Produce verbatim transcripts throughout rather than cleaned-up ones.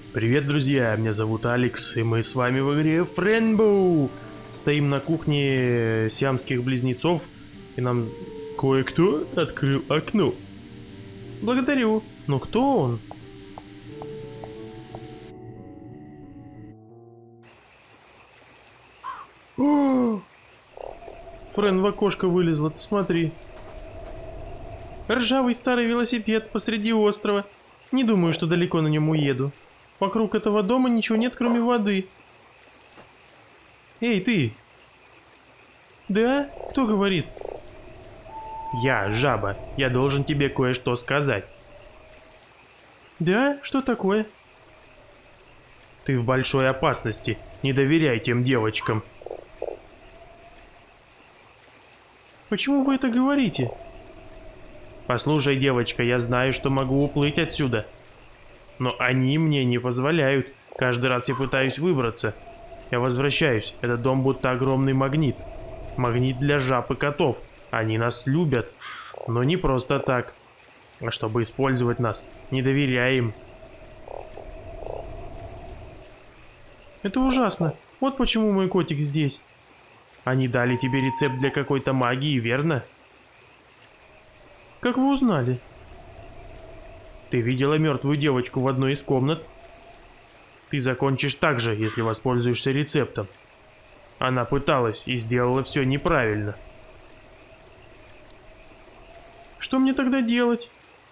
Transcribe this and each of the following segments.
Привет, друзья, меня зовут Алекс, и мы с вами в игре Френбоу. Стоим на кухне сиамских близнецов, и нам кое-кто открыл окно. Благодарю. Но кто он? О! Френ в окошко вылезла, ты смотри. Ржавый старый велосипед посреди острова. Не думаю, что далеко на нем уеду. Вокруг этого дома ничего нет, кроме воды. Эй, ты! Да? Кто говорит? Я, жаба. Я должен тебе кое-что сказать. Да? Что такое? Ты в большой опасности. Не доверяй тем девочкам. Почему вы это говорите? Послушай, девочка, я знаю, что могу уплыть отсюда. Но они мне не позволяют. Каждый раз я пытаюсь выбраться. Я возвращаюсь. Этот дом будто огромный магнит. Магнит для жаб и котов. Они нас любят. Но не просто так. А чтобы использовать нас. Не доверяй им. Это ужасно. Вот почему мой котик здесь. Они дали тебе рецепт для какой-то магии, верно? Как вы узнали? Ты видела мертвую девочку в одной из комнат? Ты закончишь так же, если воспользуешься рецептом. Она пыталась и сделала все неправильно. Что мне тогда делать?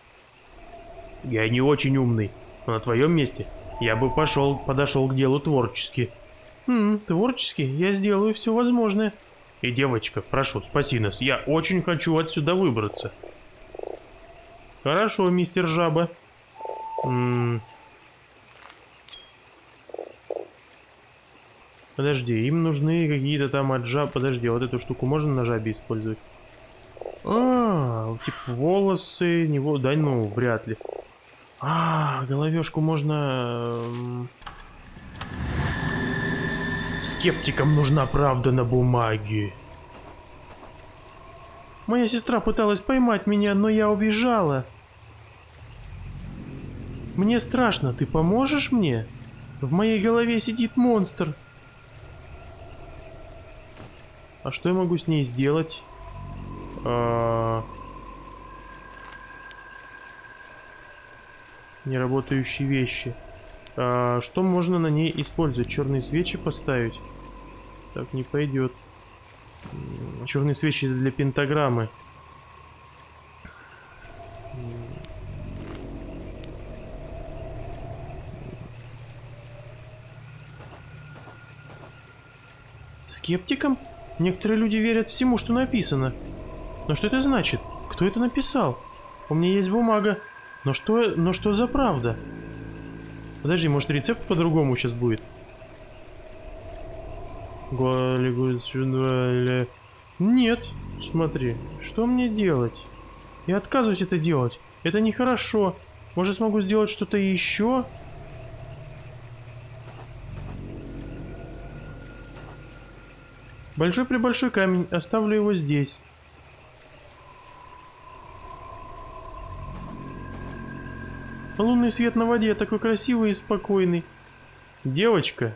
Я не очень умный, но на твоем месте я бы пошел, подошел к делу творчески. Хм, творчески? Я сделаю все возможное. И, девочка, прошу, спаси нас. Я очень хочу отсюда выбраться. Хорошо, мистер Жаба. М-м. Подожди, им нужны какие-то там от жаб. Подожди, вот эту штуку можно на жабе использовать? А, типа волосы, него, да, ну, вряд ли. А, головешку можно... Скептикам нужна правда на бумаге. Моя сестра пыталась поймать меня, но я убежала. Мне страшно, ты поможешь мне? В моей голове сидит монстр. А что я могу с ней сделать? А... Неработающие вещи. А, что можно на ней использовать? Черные свечи поставить? Так не пойдет. Черные свечи для пентаграммы. Скептикам? Некоторые люди верят всему, что написано. Но что это значит? Кто это написал? У меня есть бумага. Но что, но что за правда? Подожди, может рецепт по-другому сейчас будет? Нет, смотри, что мне делать? Я отказываюсь это делать. Это нехорошо. Может, смогу сделать что-то еще? Большой-пребольшой камень. Оставлю его здесь. Лунный свет на воде такой красивый и спокойный. Девочка.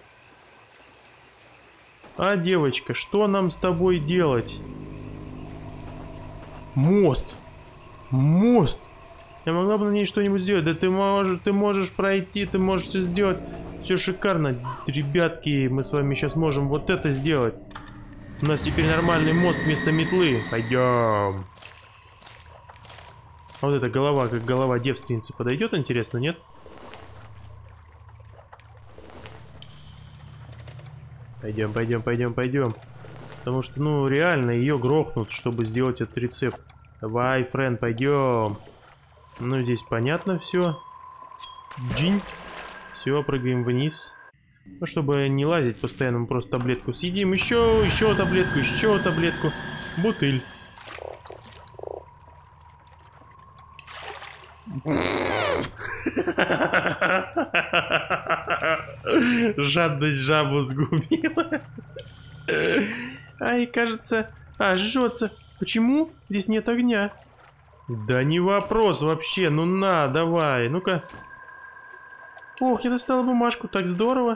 А, девочка, что нам с тобой делать? Мост. Мост. Я могла бы на ней что-нибудь сделать. Да ты можешь, ты можешь пройти, ты можешь все сделать. Все шикарно. Ребятки, мы с вами сейчас можем вот это сделать. У нас теперь нормальный мост вместо метлы. Пойдем. А вот эта голова, как голова девственницы, подойдет, интересно, нет? Пойдем, пойдем, пойдем, пойдем. Потому что, ну, реально ее грохнут, чтобы сделать этот рецепт. Давай, Френ, пойдем. Ну, здесь понятно все. Джинь. Все, прыгаем вниз. Ну, чтобы не лазить постоянно, мы просто таблетку съедим. Еще, еще таблетку, еще таблетку. Бутыль. Жадность жабу сгубила. Ай, кажется... А, жжется. Почему? Здесь нет огня. Да не вопрос вообще. Ну на, давай. Ну-ка. Ох, я достала бумажку, так здорово.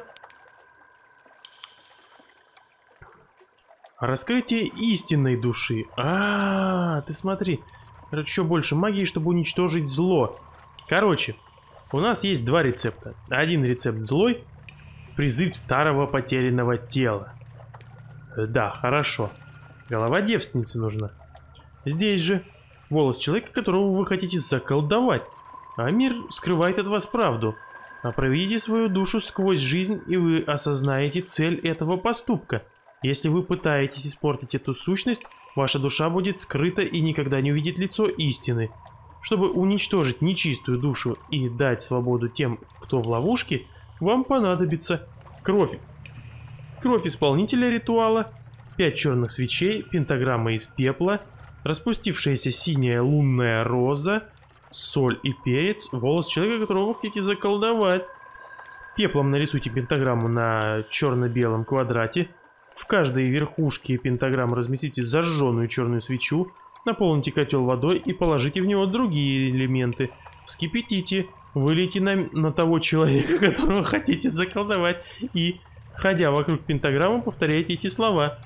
Раскрытие истинной души. А, -а, -а ты смотри. Еще больше магии, чтобы уничтожить зло. Короче, у нас есть два рецепта. Один рецепт злой. Призыв старого потерянного тела. Да, хорошо. Голова девственницы нужна. Здесь же волос человека, которого вы хотите заколдовать. А мир скрывает от вас правду. А проведите свою душу сквозь жизнь, и вы осознаете цель этого поступка. Если вы пытаетесь испортить эту сущность, ваша душа будет скрыта и никогда не увидит лицо истины. Чтобы уничтожить нечистую душу и дать свободу тем, кто в ловушке, вам понадобится кровь. Кровь исполнителя ритуала, пять черных свечей, пентаграмма из пепла, распустившаяся синяя лунная роза, соль и перец, волос человека, которого вы хотите заколдовать. Пеплом нарисуйте пентаграмму на черно-белом квадрате. В каждой верхушке пентаграммы разместите зажженную черную свечу, наполните котел водой и положите в него другие элементы. Вскипятите, вылейте на, на того человека, которого хотите заколдовать, и, ходя вокруг пентаграммы, повторяйте эти слова.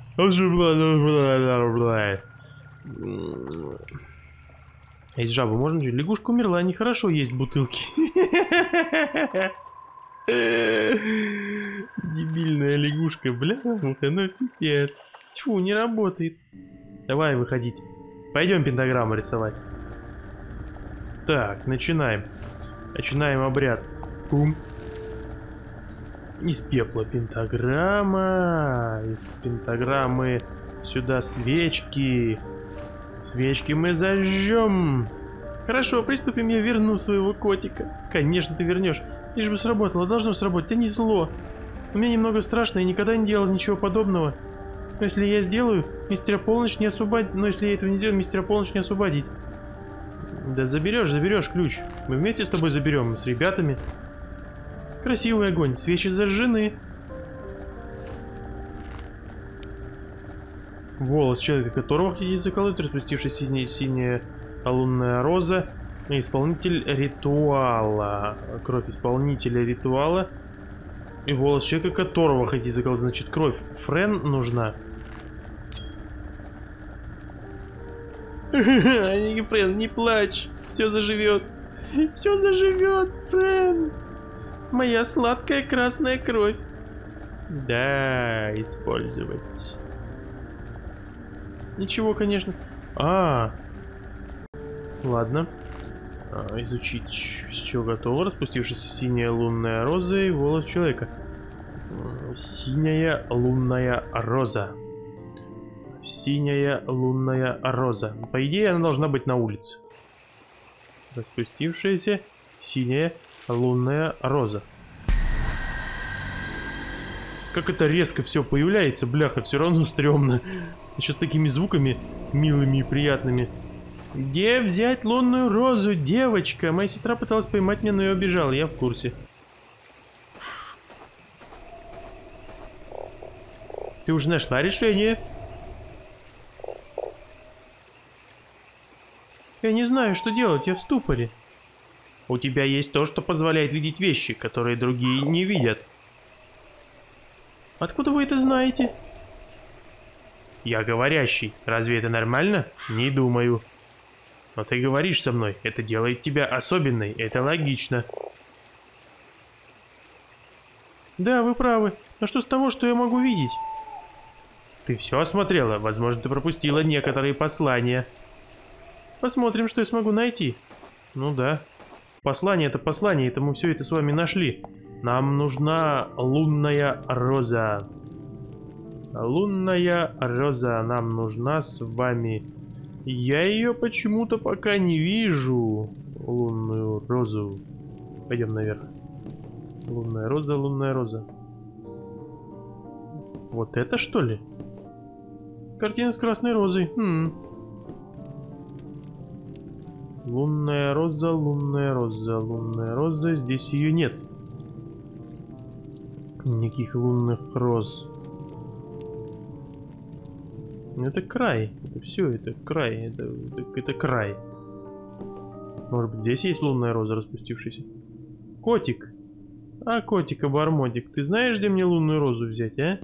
А из жабы можно жить? Лягушка умерла, нехорошо есть бутылки. Дебильная лягушка, бля, ну пипец. Тьфу, не работает. Давай выходить. Пойдем пентаграмму рисовать. Так, начинаем. Начинаем обряд. Пум. Из пепла пентаграмма. Из пентаграммы сюда свечки. Свечки мы зажжем. Хорошо, приступим, я верну своего котика. Конечно, ты вернешь. Лишь бы сработало, должно сработать, а не зло. У меня немного страшно, я никогда не делал ничего подобного. Но если я сделаю, мистера Полночь не освободить. Но если я этого не сделаю, мистера Полночь не освободить. Да заберешь, заберешь ключ. Мы вместе с тобой заберем, с ребятами. Красивый огонь, свечи зажжены. Волос человека, которого хотите заколоть, распустившись синяя, синяя лунная роза. Исполнитель ритуала. Кровь исполнителя ритуала. И волос человека, которого хотите заколоть. Значит, кровь Френ нужна. Френ, не плачь. Все заживет. Все заживет, Френ. Моя сладкая красная кровь. Да, использовать. Ничего, конечно. А, ладно. А, изучить. Все готово. Распустившись синяя лунная роза и волос человека. Синяя лунная роза. Синяя лунная роза. По идее, она должна быть на улице. Распустившаяся синяя лунная роза. Как это резко все появляется, бляха, все равно стрёмно. Еще с такими звуками милыми и приятными. Где взять лунную розу, девочка? Моя сестра пыталась поймать меня, но я убежал, я в курсе. Ты уже нашла решение? Я не знаю, что делать, я в ступоре. У тебя есть то, что позволяет видеть вещи, которые другие не видят. Откуда вы это знаете? Я говорящий. Разве это нормально? Не думаю. Но ты говоришь со мной. Это делает тебя особенной. Это логично. Да, вы правы. Но что с того, что я могу видеть? Ты все осмотрела? Возможно, ты пропустила некоторые послания. Посмотрим, что я смогу найти. Ну да. Послание это послание. Это мы все это с вами нашли. Нам нужна лунная роза. Лунная роза нам нужна с вами. Я ее почему-то пока не вижу. Лунную розу. Пойдем наверх. Лунная роза, лунная роза. Вот это что ли? Картина с красной розой. Хм. Лунная роза, лунная роза, лунная роза. Здесь ее нет. Никаких лунных роз. Это край. Это все, это край. Это, это, это край. Может быть, здесь есть лунная роза, распустившаяся? Котик. А, котик-обормотик, ты знаешь, где мне лунную розу взять, а?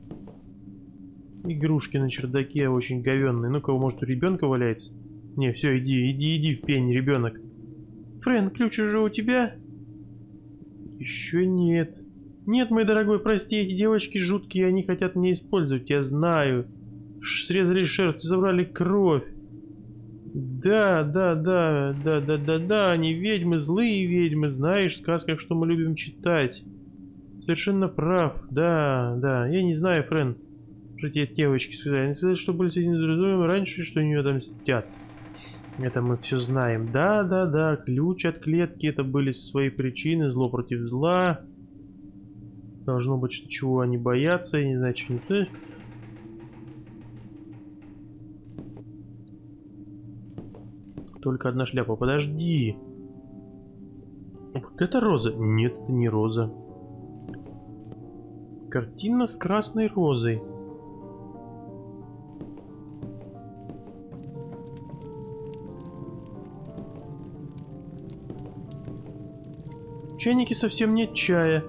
Игрушки на чердаке очень говенные. Ну-ка, может, у ребенка валяется? Не, все, иди, иди, иди в пень, ребенок. Френ, ключ уже у тебя? Еще нет. Нет, мой дорогой, прости, эти девочки жуткие, они хотят меня использовать, я знаю. Ш срезали шерсть, забрали кровь. Да, да, да, да, да, да, да, они ведьмы, злые ведьмы, знаешь, в сказках, что мы любим читать. Совершенно прав, да, да, я не знаю, Френ, что те девочки сказали. Они сказали, что были с этим друзьями раньше, что они ее мстят. Это мы все знаем. Да, да, да, ключ от клетки, это были свои причины, зло против зла. Должно быть, что чего они боятся, я не знаю, что не... Только одна шляпа, подожди. Вот это роза? Нет, это не роза. Картина с красной розой. В чайнике совсем нет чая.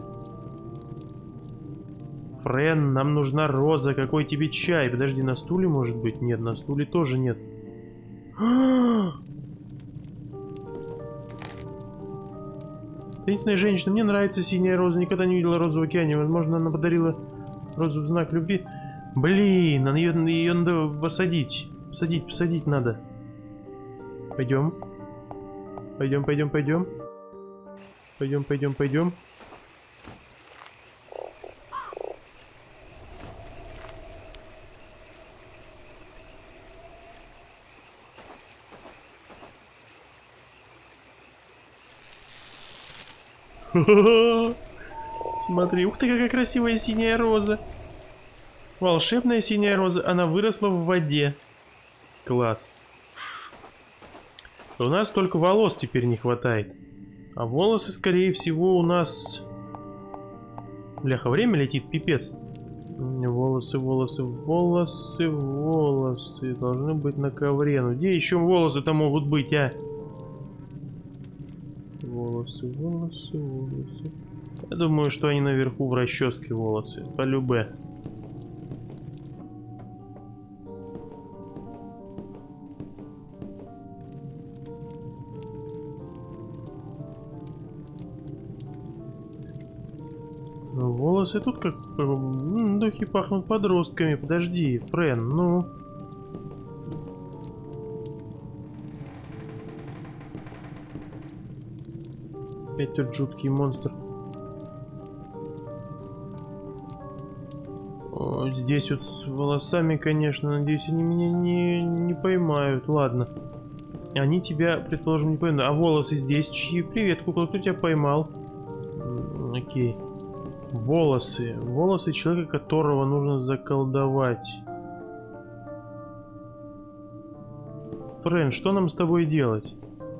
Френ, нам нужна роза. Какой тебе чай? Подожди, на стуле может быть? Нет, на стуле тоже нет. Таинственная женщина, мне нравится синяя роза. Никогда не видела розу в океане. Возможно, она подарила розу в знак любви. Блин, ее, ее надо посадить. Посадить, посадить надо. Пойдем. Пойдем, пойдем, пойдем. Пойдем, пойдем, пойдем. Смотри, ух ты, какая красивая синяя роза. Волшебная синяя роза, она выросла в воде. Класс. У нас только волос теперь не хватает. А волосы, скорее всего, у нас... Бляха, время летит, пипец. Волосы, волосы, волосы, волосы. Должны быть на ковре. Ну где еще волосы-то могут быть, а? Волосы, волосы, волосы. Я думаю, что они наверху в расческе волосы. По-любе. Ну, волосы тут как... М, духи пахнут подростками. Подожди, Френ, ну... Опять тот жуткий монстр. О, здесь вот с волосами, конечно, надеюсь, они меня не, не поймают. Ладно. Они тебя, предположим, не поймут. А волосы здесь чьи? Привет, кукла, кто тебя поймал? Окей. Волосы. Волосы человека, которого нужно заколдовать. Френ, что нам с тобой делать?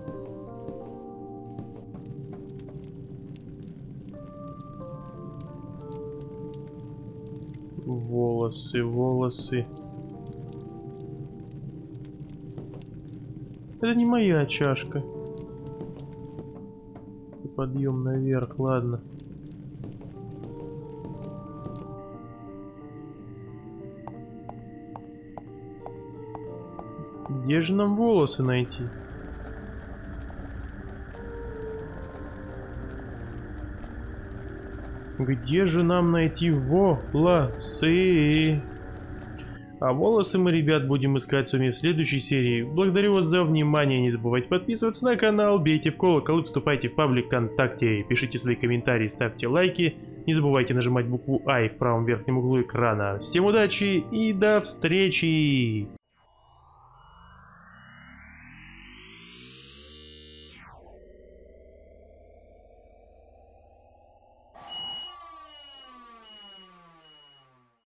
Волосы, волосы. Это не моя чашка. Подъем наверх, ладно. Где же нам волосы найти? Где же нам найти волосы? А волосы мы, ребят, будем искать с вами в следующей серии. Благодарю вас за внимание. Не забывайте подписываться на канал, бейте в колокол и вступайте в паблик ВКонтакте. Пишите свои комментарии, ставьте лайки. Не забывайте нажимать букву I в правом верхнем углу экрана. Всем удачи и до встречи!